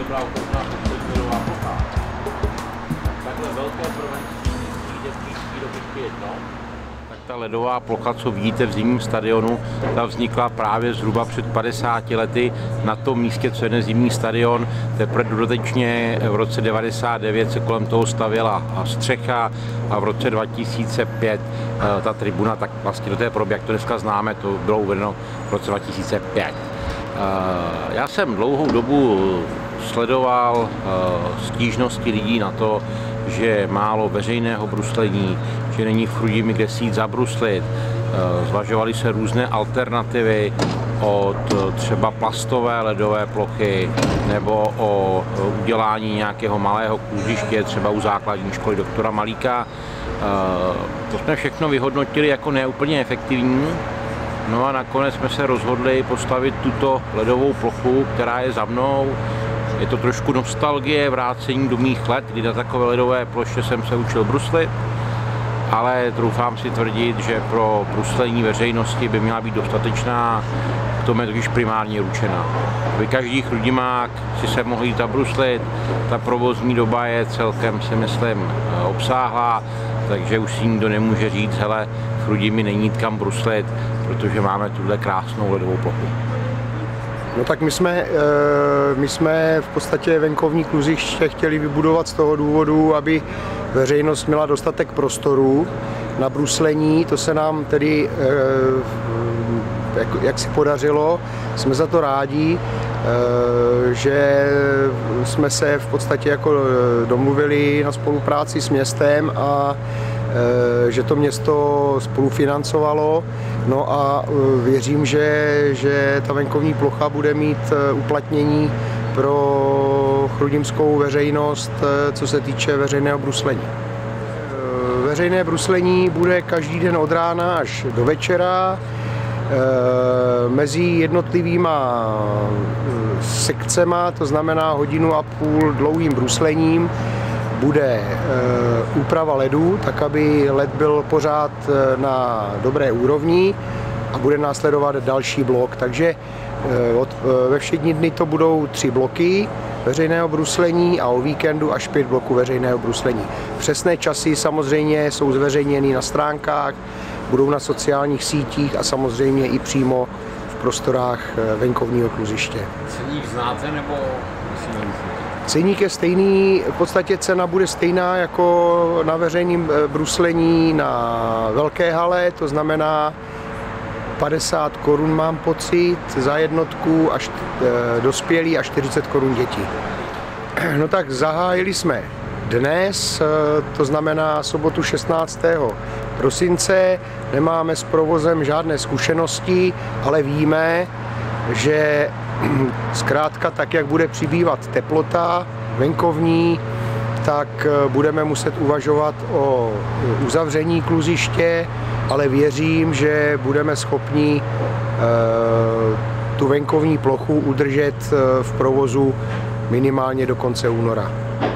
byla ochotná ledová plocha. Takhle velké prvenství přijde příští rok ještě jedno. Tak ta ledová plocha, co vidíte v zimním stadionu, ta vznikla právě zhruba před 50 lety na tom místě, co je dnes zimní stadion. Teprve dodatečně v roce 1999 se kolem toho stavěla střecha a v roce 2005 ta tribuna, tak vlastně do té podoby, jak to dneska známe, to bylo uvedeno v roce 2005. Já jsem dlouhou dobu sledoval stížnosti lidí na to, že je málo veřejného bruslení, že není v Chrudimi kde si jít zabruslit. Zvažovaly se různé alternativy od třeba plastové ledové plochy nebo o udělání nějakého malého kluziště, třeba u základní školy doktora Malíka. To jsme všechno vyhodnotili jako neúplně efektivní. No a nakonec jsme se rozhodli postavit tuto ledovou plochu, která je za mnou. Je to trošku nostalgie, vrácení do mých let, kdy na takové ledové ploše jsem se učil bruslit, ale troufám si tvrdit, že pro bruslení veřejnosti by měla být dostatečná, k tomu je totiž primárně ručená. Aby každý chrudimák si se mohl jít zabruslit, ta provozní doba je celkem, si myslím, obsáhlá, takže už si nikdo nemůže říct, hele, v Chrudimi není jít kam bruslit, protože máme tuhle krásnou ledovou plochu. No tak my jsme v podstatě venkovní kluziště chtěli vybudovat z toho důvodu, aby veřejnost měla dostatek prostoru na bruslení. To se nám tedy jak si podařilo, jsme za to rádi, že jsme se v podstatě jako domluvili na spolupráci s městem a že to město spolufinancovalo. No a věřím, že ta venkovní plocha bude mít uplatnění pro chrudimskou veřejnost, co se týče veřejného bruslení. Veřejné bruslení bude každý den od rána až do večera. Mezi jednotlivýma sekcema, to znamená 1,5 hodiny dlouhým bruslením, bude úprava ledu, tak aby led byl pořád na dobré úrovni a bude následovat další blok. Takže ve všední dny to budou 3 bloky veřejného bruslení a o víkendu až 5 bloků veřejného bruslení. Přesné časy samozřejmě jsou zveřejněny na stránkách, budou na sociálních sítích a samozřejmě i přímo v prostorách venkovního kluziště. Ceník znáte nebo musíme? Ceník je stejný, v podstatě cena bude stejná jako na veřejném bruslení na velké hale, to znamená 50 korun mám pocit za jednotku, až dospělí a 40 korun děti. No tak zahájili jsme dnes, to znamená sobotu 16. prosince, nemáme s provozem žádné zkušenosti, ale víme, že zkrátka tak, jak bude přibývat teplota venkovní, tak budeme muset uvažovat o uzavření kluziště, ale věřím, že budeme schopni tu venkovní plochu udržet v provozu minimálně do konce února.